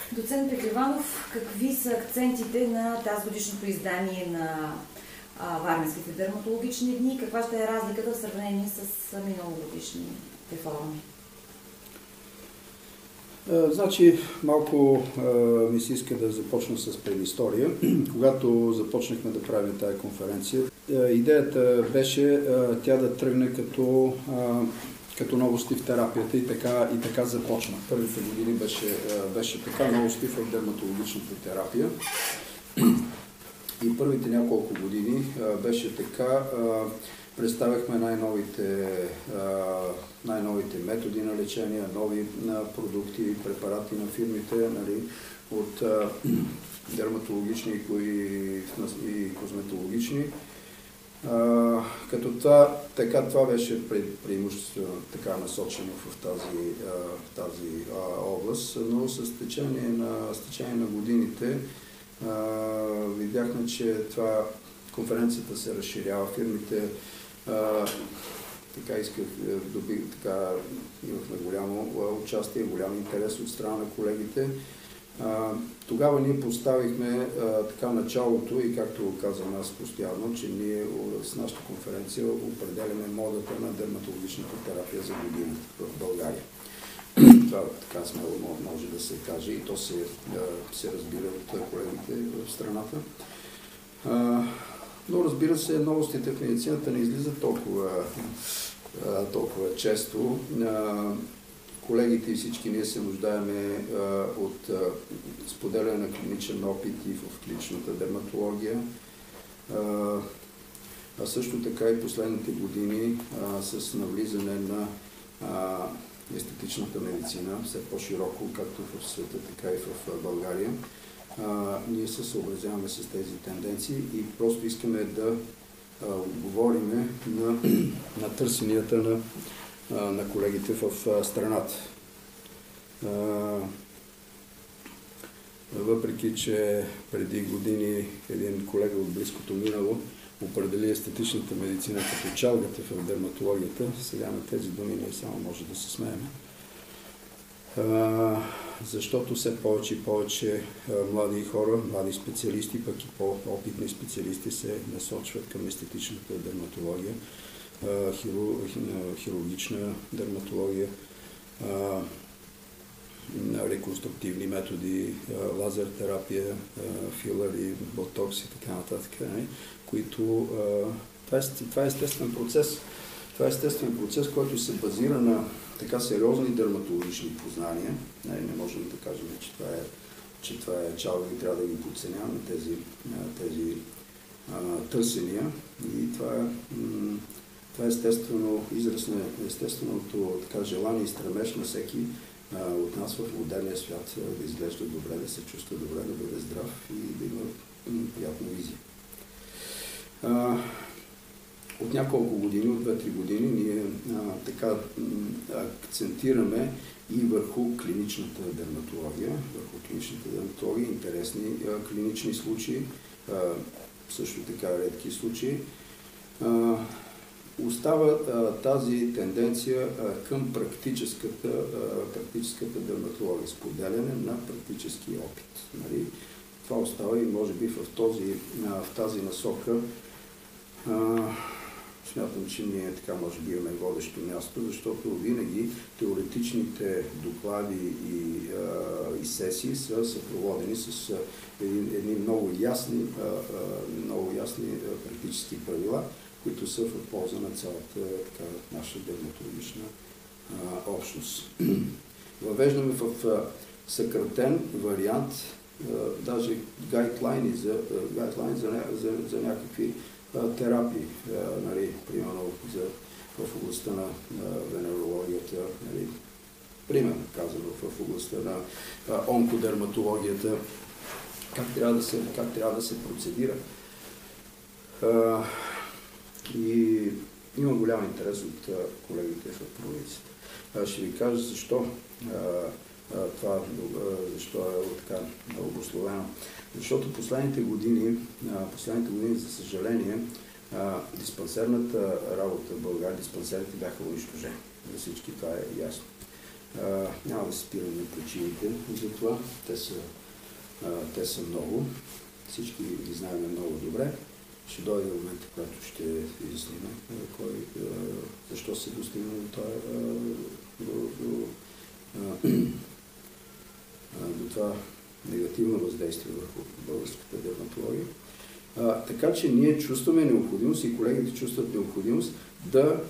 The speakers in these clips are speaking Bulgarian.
Доцент Пехливанов, какви са акцентите на тази годишното издание на Варненските дерматологични дни? Каква ще е разликата в сравнение с миналогодишните форуми? Значи, малко ми се иска да започна с предистория. Когато започнахме да правим тази конференция, идеята беше тя да тръгне като новости в терапията и така започна. Първите години беше така, новости в дерматологичната терапия. И първите няколко години беше така, представяхме най-новите методи на лечение, нови продукти, препарати на фирмите, нали, от дерматологични и козметологични. Като това беше преимуществено така насочено в тази област, но с течение на годините видяхме, че конференцията се разширява, фирмите имахме голямо участие, голям интерес от страна на колегите. Тогава ние поставихме началото и както казвам аз постоянно, че ние с нашата конференция определяме модата на дерматологичната терапия за годината в България. Това така смело може да се каже и то се разбира от колегите в страната. Но разбира се, новостите в медицината не излизат толкова често. Колегите и всички ние се нуждаеме от споделяне на клиничен опит и в клиничната дерматология. А също така и последните години с навлизане на естетичната медицина, все по-широко, както в света, така и в България. Ние се съобразяваме с тези тенденции и просто искаме да отговориме на търсенията на колегите в страната. Въпреки че преди години един колега от близкото минало определи естетичната медицина като чалгата в дерматологията, сега на тези думи ние само може да се смеем. Защото все повече и повече млади хора, млади специалисти, пък и по-опитни специалисти се насочват към естетичната дерматология, хирургична дерматология, реконструктивни методи, лазер терапия, филъри, ботокс и така нататък, които това е естествен процес. Това е естествен процес, който се базира на така сериозни дерматологични познания. Не можем да кажем, че това е чалга и трябва да ги подценяваме тези търсения. И това е естествено израз на естественото желание и стремеж на всеки от нас в модерния свят да изглежда добре, да се чувства добре, да бъде здрав и да има приятна визия. От няколко години, от 2-3 години, ние акцентираме и върху клиничната дерматология, интересни клинични случаи, също така редки случаи. Остава тази тенденция към практическата дерматология, споделяне на практически опит. Нали? Това остава и може би в тази насока смятам, че ние така може би имаме водещо място, защото винаги теоретичните доклади и сесии са съпроводени с едни много ясни практически правила, които са в полза на цялата наша дерматологична общност. Въвеждаме в съкратен вариант даже гайдлайни за някакви терапии, примерно в областта на венерологията, примерно казано в областта на онкодерматологията, как трябва да се процедира. И има голям интерес от колегите в провинцията. Ще ви кажа защо е така обусловено. Защото последните години, за съжаление, диспансерната работа в България, диспансерите бяха унищожени. За всички това е ясно. Няма да се спирам на причините за това. Те са много. Всички ги знаем много добре. Ще дойде момент, когато ще изясним защо се достигна до това негативно въздействие върху българската дерматология. Така че ние чувстваме необходимост и колегите чувстват необходимост да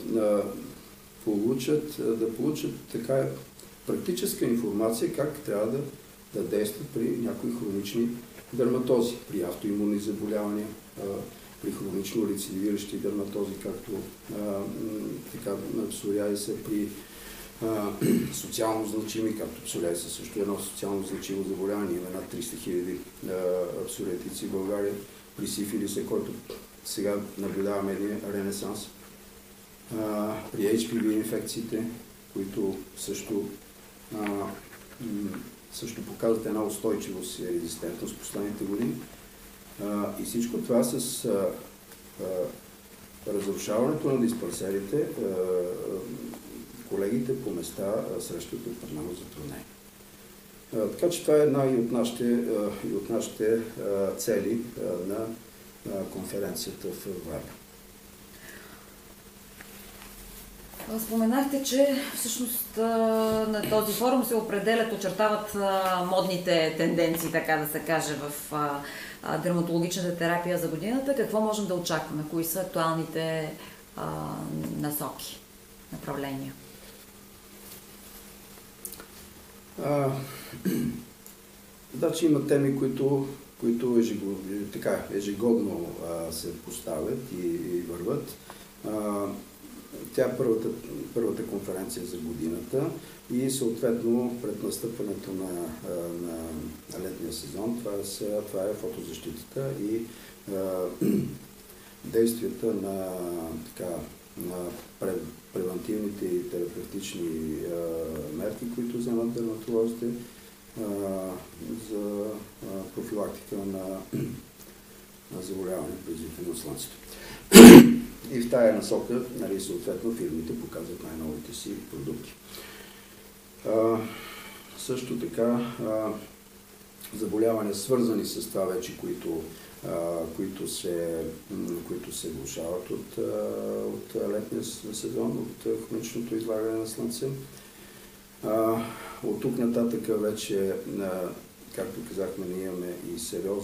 получат така практическа информация как трябва да действат при някои хронични дерматози, при автоимунни заболявания, при хронично рецидивиращи дерматози, както псориазиса, при социално значими, както псориазиса също е едно социално значимо заболяване, има над 300 000 псориатици в България, при сифилиса, който сега наблюдаваме един ренесанс, при HPV инфекциите, които също показват една устойчивост и резистентност в последните години. И всичко това с разрушаването на диспансерите, колегите по места срещат определено затруднение. Така че това е една и от нашите цели на конференцията в Варна. Споменахте, че всъщност на този форум се очертават модните тенденции, така да се каже, в дерматологичната терапия за годината. Какво можем да очакваме? Кои са актуалните насоки, направления? Че има теми, които ежегодно се поставят и върват. Тя е първата конференция за годината и съответно пред настъпването на летния сезон това е фотозащитата и действията на превентивните и терапевтични мерки, които вземат дерматолозите за профилактика на заболяване, предизвикани от слънцето. И в тая насока, съответно, фирмите показват най-новите си продукти. Също така, заболявания, свързани с това вече, които се влошават от летния сезон, от хроничното излагане на слънце. От тук нататък вече, както казахме, ние имаме и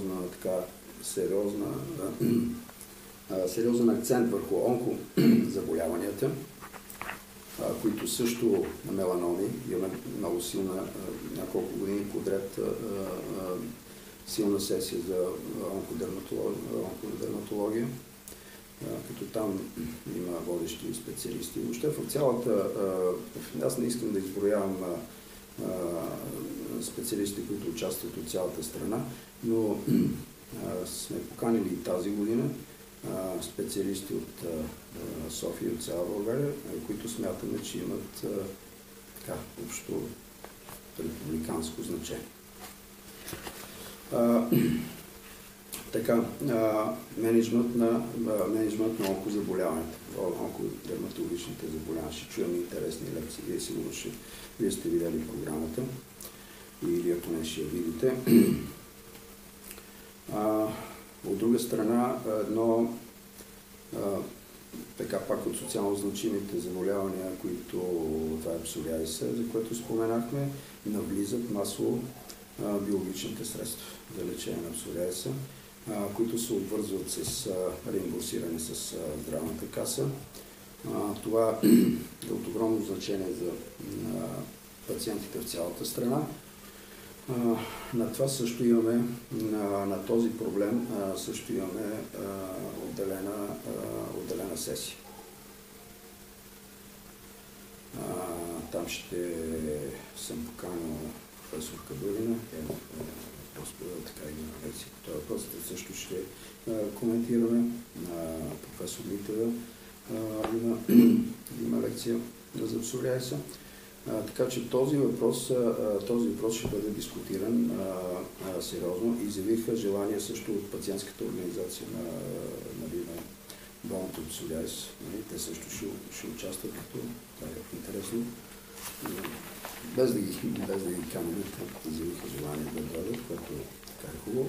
сериозен акцент върху онкозаболяванията, които също на меланоми. Имаме много силна, няколко години подред, силна сесия за онкодерматология, като там има водещи специалисти. Въобще в цялата, аз не искам да изброявам специалисти, които участват от цялата страна, но сме поканили и тази година специалисти от София и от цяла България, които смятаме, че имат общо републиканско значение. Менеджмент на онкозаболяването, онкодерматологичните заболявания. Ще чуем интересни лекции. Вие сте видели програмата или ако не, ще я видите. От друга страна, пак от социално значимите заболявания, това е псориазиса, за което споменахме, навлизат масово биологичните средства за лечение на псориазиса, които се обвързват с реимбурсиране с здравната каса. Това е от огромно значение за пациентите в цялата страна. На това също имаме, на този проблем също имаме отделена сесия. Там съм поканил професор Кадурина, така и на лекция по този въпрос. Също ще коментираме. Професор Митева има лекция за псориазиса. Така че този въпрос ще бъде дискутиран сериозно и изявиха желание също от пациентската организация на болните от псориазис. Те също ще участват, като това е интересно без да ги каним, те заявиха желание да дойдат, което така е хубаво.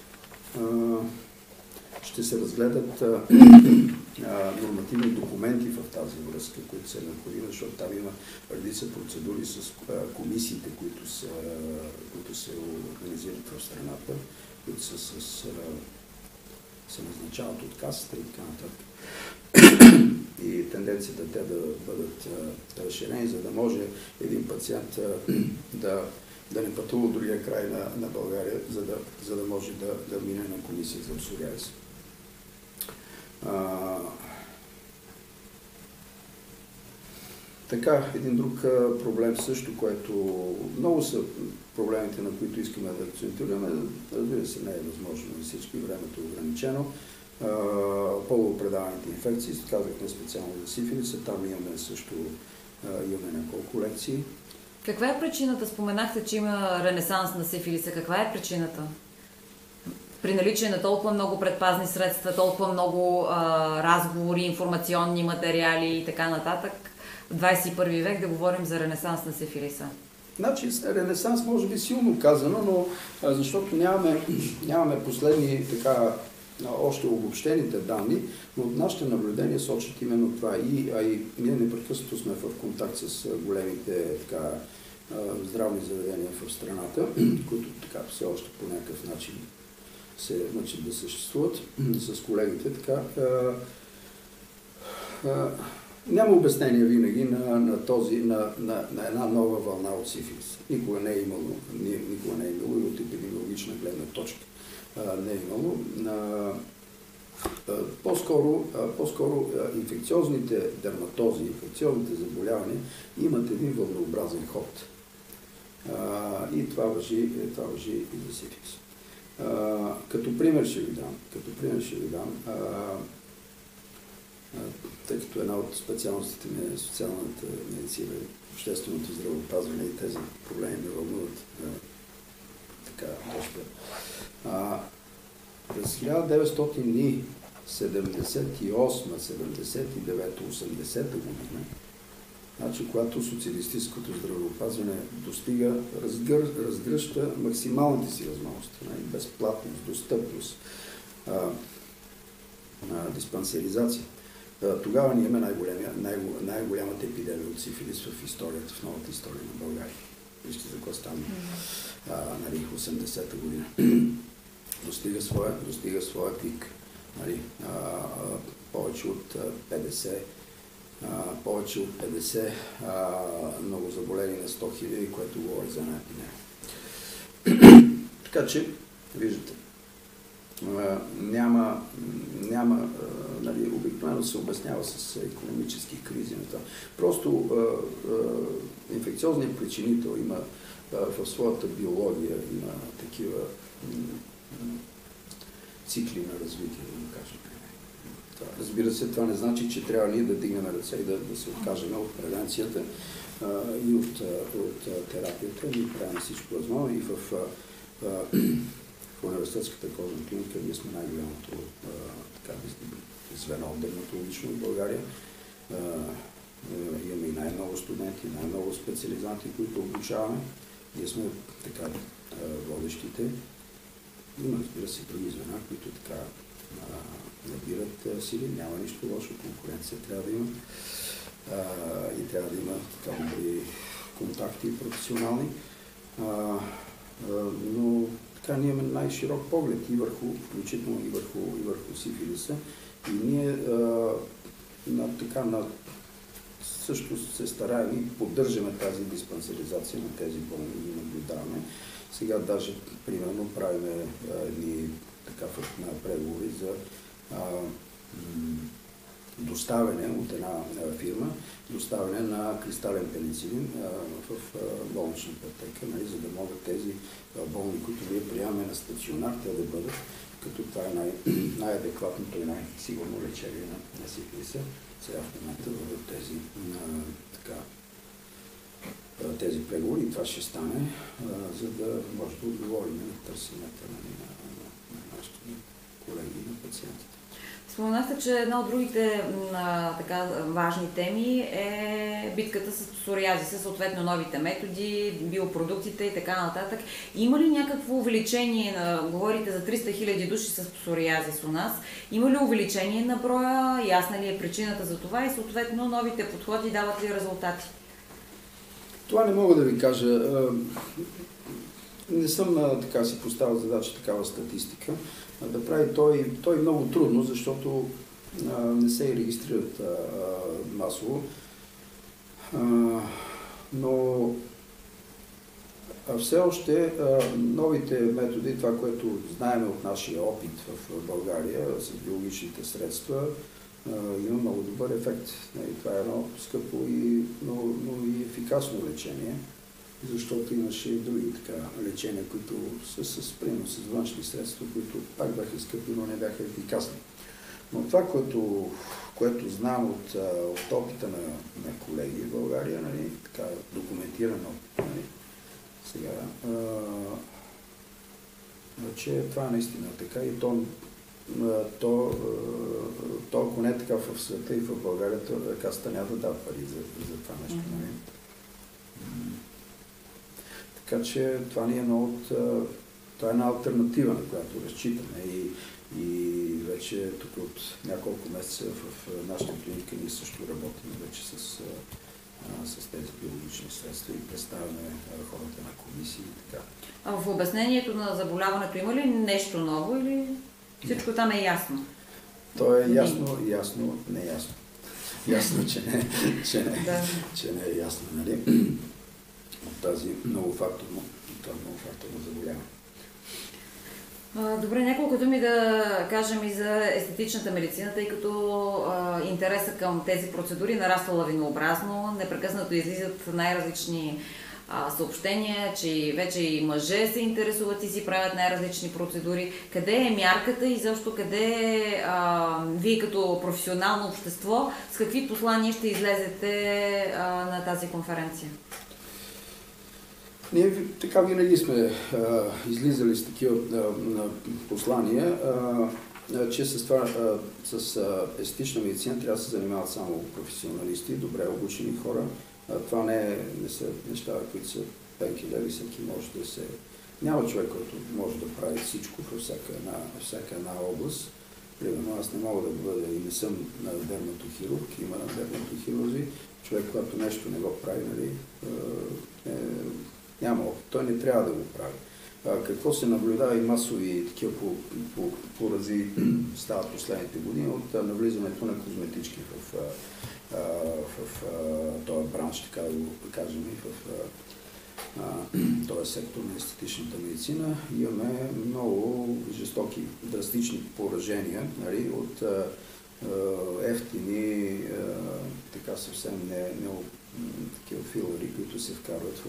Ще се разгледат нормативни документи в тази връзка, които са необходими, защото там има редица процедури с комисиите, които се организират в страната, които се назначават от касата и така нататък. И тенденцията те да бъдат разширени, за да може един пациент да не пътува от другия край на България, за да може да мине на комисия за псориазис. Така, един друг проблем също, което много са проблемите, на които искаме да акцентираме, разбира се, не е възможно на всички, времето е ограничено. Полупредаваните инфекции, казахме специално за сифилиса, там имаме също няколко лекции. Каква е причината? Споменахте, че има ренесанс на сифилиса. Каква е причината? При наличие на толкова много предпазни средства, толкова много разговори, информационни материали и така нататък, в 21 век да говорим за ренесанс на сифилиса? Значи, ренесанс може би силно казано, но защото нямаме последни така още обобщените данни, но от нашите наблюдения сочат именно това. И ние непрекъснато сме в контакт с големите здравни заведения в страната, които така все още по някакъв начин да съществуват с колегите. Така, няма обяснение винаги на една нова вълна от сифилис. Никога не е имало и от епидемиологична гледна точка. Не е имало. По-скоро инфекциозните дерматози, инфекциозните заболявания имат един вълнообразен ход. И това важи и за сифилис. Като пример ще ви дам, тъй като една от специалностите ми е социалната медицина, общественото здравеопазване и тези проблеми ме вълнуват така доста. През 1978, 79, 80 година, значи, когато социалистическото здравеопазване разгръща максималните си възможности, безплатност, достъпност, диспансеризация. Тогава ние имаме най-голямата епидемия от сифилис в историята, в новата история на България. Вижте за какво стана 80-та година. Достига своя пик. Повече от 50 новозаболени на 100 000, което говори за една епидемия. Така че, виждате, обикновено се обяснява с икономически кризи. Просто инфекциозният причинител има в своята биология има такива цикли на развитие, да кажем. Разбира се, това не значи, че трябва ние да дигнем ръце и да се откажем от превенцията и от терапията. Ние правим всичко възможно и в университетската кожна клиника ние сме най-голямото звено дерматологично в България. Имаме и най-много студенти, най-много специализанти, които обучаваме. Ние сме така водещите. Има, разбира се, други звена, които така набират сили. Няма нищо лошо. Конкуренция трябва да има. И трябва да има така добри контакти професионални. Но така ние имаме най-широк поглед и включително и върху сифилиса. И ние също се стараем и поддържаме тази диспансеризация на тези болни и наблюдаваме. Сега даже, примерно, правиме едни преговори за доставяне от една фирма, доставяне на кристален пеницилин в болнична пътека, за да могат тези болни, които ние приемаме на стационар, те да бъдат, като това е най-адекватното и най-сигурно лечение на сифилиса. Сега в момента във тези преговори и това ще стане, за да може да отговорим на търсенията на нашите колеги и на пациентите. Споменахте, че една от другите така важни теми е битката с псориазиса, съответно новите методи, биопродуктите и така нататък. Има ли някакво увеличение, говорите за 300 000 души с псориазис у нас, има ли увеличение на броя, ясна ли е причината за това и съответно новите подходи дават ли резултати? Това не мога да ви кажа. Не съм така си поставил задача такава статистика да прави. Той е много трудно, защото не се регистрират масово. Но все още новите методи, това, което знаем от нашия опит в България с биологичните средства, има много добър ефект. Това е едно скъпо, но и ефикасно лечение, защото имаше и други така лечения, които са примерно с външни средства, които пак бяха скъпи, но не бяха ефикасни. Но това, което знам от опита на колеги в България, нали, така документирано, нали, сега, че това е наистина така и то ако не е така в света и в България, то Касата няма да дава пари за това нещо. Нали? Така че това ни е това е една алтернатива, на която разчитаме и вече тук от няколко месеца в нашата клиника ние също работим вече с тези биологични средства и представяме хората на комисии и така. А в обяснението на заболяването има ли нещо ново или всичко там е ясно? То е ясно, не ясно. Ясно, че не е ясно, нали? От тази многофакторно заболяване. Добре, няколко думи да кажем и за естетичната медицина, тъй като интереса към тези процедури нараства лавинообразно. Непрекъснато излизат най-различни съобщения, че вече и мъже се интересуват и си правят най-различни процедури. Къде е мярката и защо къде вие като професионално общество, с какви послания ще излезете на тази конференция? Ние така винаги сме излизали с такива послания, че с естетична медицина трябва да се занимават само професионалисти, добре обучени хора. Това не са неща, които са пенкилери, всеки може да се... Няма човек, който може да прави всичко във всяка една област. Примерно аз не мога да бъда и не съм дерматохирург, има дерматохирурзи. Човек, когато нещо не го прави, нали, няма опит. Той не трябва да го прави. Какво се наблюдава и масови такива порази стават последните години от навлизането на козметички в този бранш, така да го кажем, и в този сектор на естетичната медицина. Имаме много жестоки, драстични поражения, нали, от ефтини, така съвсем такива филери, които се вкарват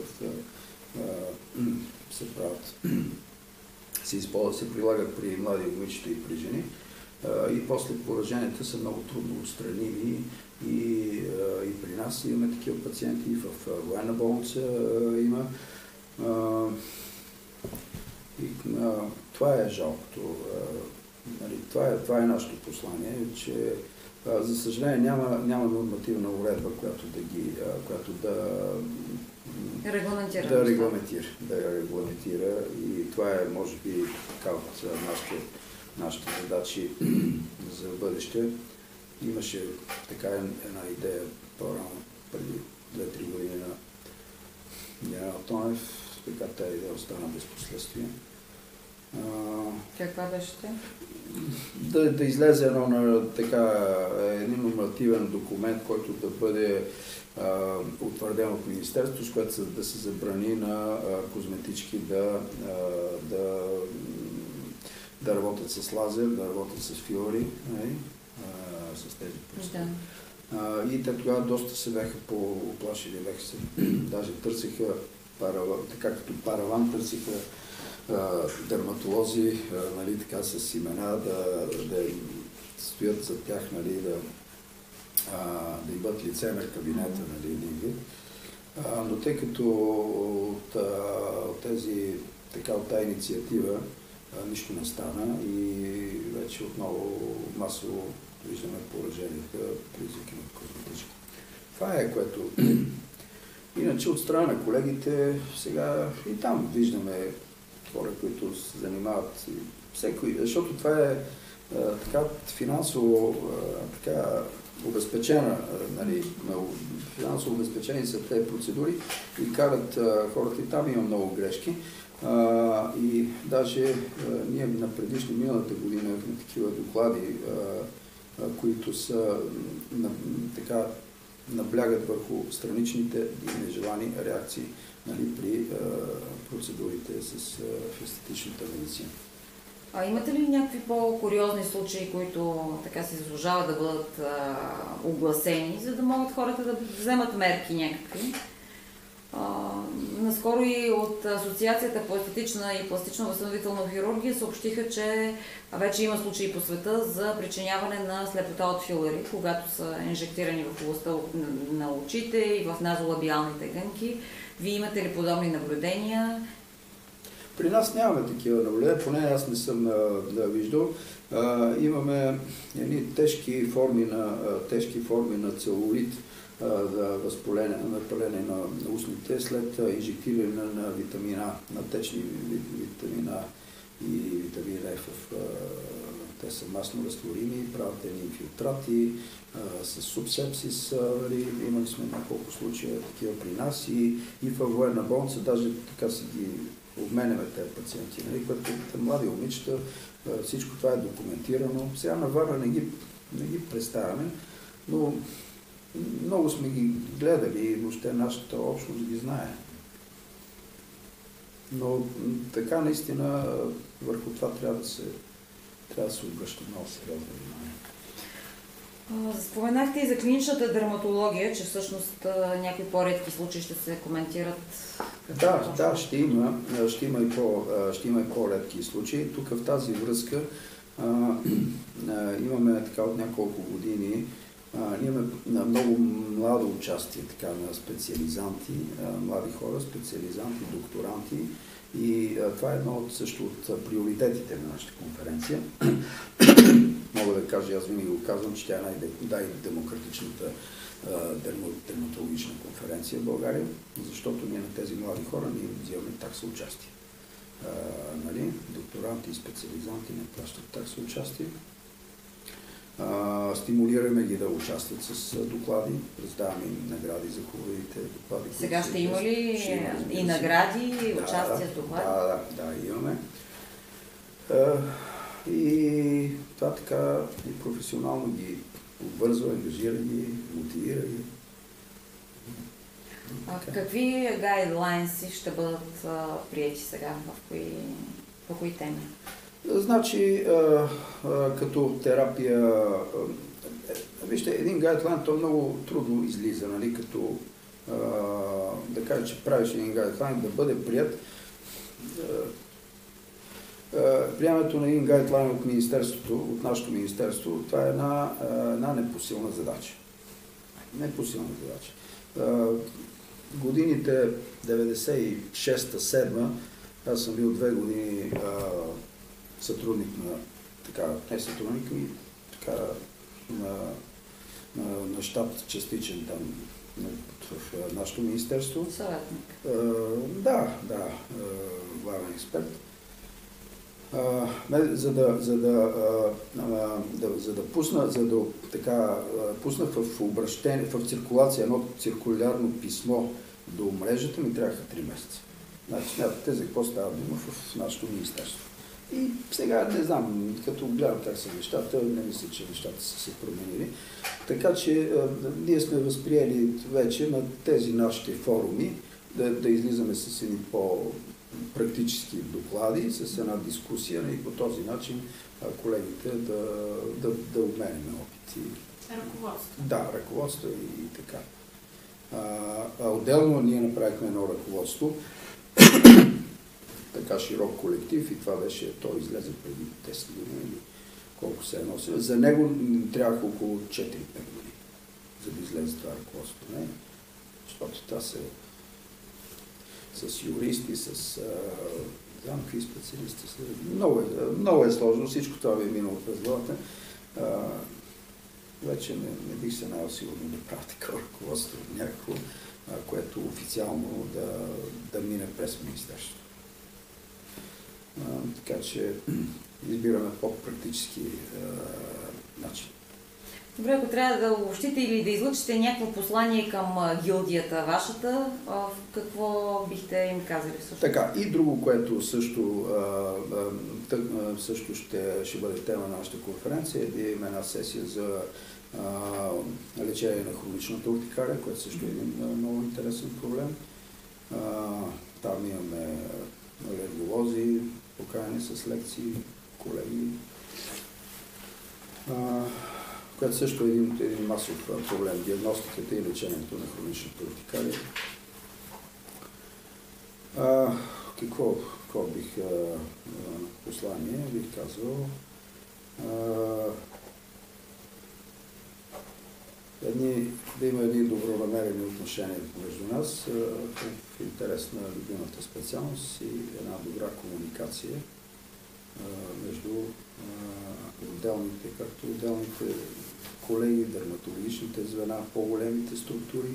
се прилагат при млади момичета и при жени. И после пораженията са много трудно отстраними и при нас имаме такива пациенти, и в военна болница има. Това е жалкото. Това е нашето послание, че за съжаление няма нормативна уредба, която да регламентира. И това е, може би, така от нашите задачи за бъдеще. Имаше така една идея по-рано, преди 2-3 години на генерал Тонев, така тази идея остана без последствие. Каква беше те? Да излезе един нормативен документ, който да бъде утвърден от Министерството, с което да се забрани на козметички да работят с лазер, да работят с филори, с тези процедури. И те тогава доста се бяха по-оплашили, даже търсиха, така като параван, търсиха дерматолози, нали, така с имена, да стоят за тях, нали, да имат лице на кабинета, нали, но тъй като от тази инициатива нищо не стана и вече отново масово виждаме пораженията, призраки на козметички. Това е, което... Иначе от страна на колегите, сега и там виждаме хора, които се занимават всеки, защото това е така финансово така обезпечена, нали, финансово обезпечени са тези процедури и карат хората, и там има много грешки. И даже ние на предишни миналата година имахме такива доклади, които са така наблягат върху страничните и нежелани реакции, нали, при процедурите в естетичната медицина. А имате ли някакви по-куриозни случаи, които така се заслужават да бъдат огласени, за да могат хората да вземат мерки някакви? Наскоро и от Асоциацията по естетична и пластично-възстановителна хирургия съобщиха, че вече има случаи по света за причиняване на слепота от филери, когато са инжектирани в областта на очите и в назолабиалните гънки. Вие имате ли подобни наблюдения? При нас нямаме такива наблюдения, поне аз не съм виждал. Имаме едни тежки форми на целулит, за напаление на устните след инжектиране на витамина, на течни витамина и витамин F. Те са масно разтворими, правят едни инфилтрати с субсепсис. Имали сме няколко случая такива при нас и във военна болница, даже така си ги обменяме тези пациенти. Като млади момичета, всичко това е документирано. Сега на Варна не ги представяме, но много сме ги гледали и въобще нашата общност ги знае. Но така наистина върху това трябва да се обръща много сериозно внимание. Споменахте и за клиничната дерматология, че всъщност някои по-редки случаи ще се коментират. Да, ще има и по-редки случаи. Тук в тази връзка имаме така от няколко години имаме много младо участие така, на специализанти, млади хора, специализанти, докторанти и това е едно също от приоритетите на нашата конференция. Мога да кажа, аз винаги го казвам, че тя е най-демократичната дерматологична конференция в България, защото ние на тези млади хора ние взимаме такса участие. Нали? Докторанти и специализанти не плащат такса участие. Стимулираме ги да участват с доклади, раздаваме им награди за хубавите доклади. Сега ще има ли и награди, и участие с доклади? Да, имаме. И това така и професионално ги обвързва, ангажира ги, мотивира ги. Какви гайдлайнси ще бъдат приети сега, по кои теми? Значи, като терапия, вижте, един гайдлайн, то много трудно излиза, нали, като да кажа, че правиш един гайдлайн, да бъде прият. Приемането на един гайдлайн от Министерството, от нашето Министерство, това е една непосилна задача. Непосилна задача. Годините 96-7, аз съм бил 2 години сътрудник не сътрудник, така, на щаб частичен там в нашето министерство. Съветник. Главен експерт. За да пусна в обращение, в циркулация едно циркулярно писмо до мрежата ми трябваха 3 месеца. Значи, смятате за какво става дума в нашето министерство. И сега не знам, като гледам как са нещата, не мисля, че нещата са се променили. Така че ние сме възприели вече на тези нашите форуми да излизаме с едни по-практически доклади, с една дискусия и по този начин колегите да обменяме опити. Ръководство. Да, ръководство и така. Отделно ние направихме едно ръководство, така широк колектив и това беше, той излезе преди 10 години, колко се е носил. За него трябваха около 4-5 години, за да излезе това ръководство. Не? Защото това се с юристи, с там какви специалисти са. Много е сложно, всичко това ви е минало през главата. Вече не бих се наел сигурно да правя такова ръководство някакво, което официално да мине през Министерството. Така че избираме по-практически начин. Добре, ако трябва да обобщите или да излъчите някакво послание към гилдията вашата, какво бихте им казали всъщност? Така, и друго, което също ще бъде тема на нашата конференция, е да имаме една сесия за лечение на хроничната уртикария, което също е един много интересен проблем. Там имаме алерголози, покаяни с лекции, колеги, което също е един масов проблем, диагностиката и лечението на хроничната уртикария. Какво бих послание, бих казал? Да има едни добронамерени отношения между нас в интерес на любимата специалност и една добра комуникация между отделните колеги, дерматологичните звена, по-големите структури.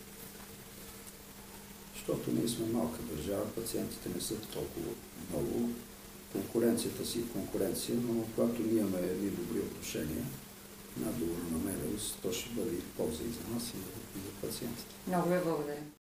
Защото ние сме малка държава, пациентите не са толкова много. Конкуренцията си е конкуренция, но когато ние имаме едни добри отношения, една добронамереност, то ще бъде и полза и за нас, и за пациентите. Много ви благодаря.